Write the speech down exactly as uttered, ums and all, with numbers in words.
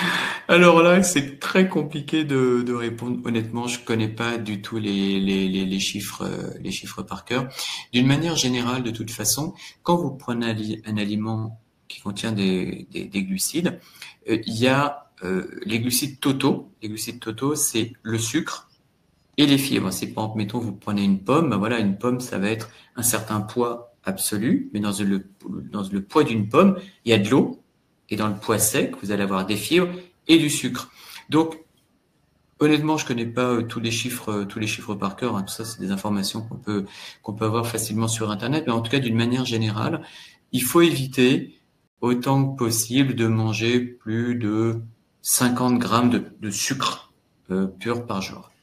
Alors là, c'est très compliqué de, de répondre. Honnêtement, je connais pas du tout les, les, les, les chiffres, euh, les chiffres par cœur. D'une manière générale, de toute façon, quand vous prenez un, ali- un aliment qui contient des, des, des glucides, euh, il y a euh, les glucides totaux. Les glucides totaux, c'est le sucre et les fibres. C'est par exemple, mettons, vous prenez une pomme. Ben voilà, une pomme, ça va être un certain poids absolu, mais dans le, dans le poids d'une pomme, il y a de l'eau. Et dans le poids sec, vous allez avoir des fibres et du sucre. Donc, honnêtement, je connais pas euh, tous les chiffres, euh, tous les chiffres par cœur, hein. Tout ça, c'est des informations qu'on peut qu'on peut avoir facilement sur Internet. Mais en tout cas, d'une manière générale, il faut éviter autant que possible de manger plus de cinquante grammes de, de sucre euh, pur par jour.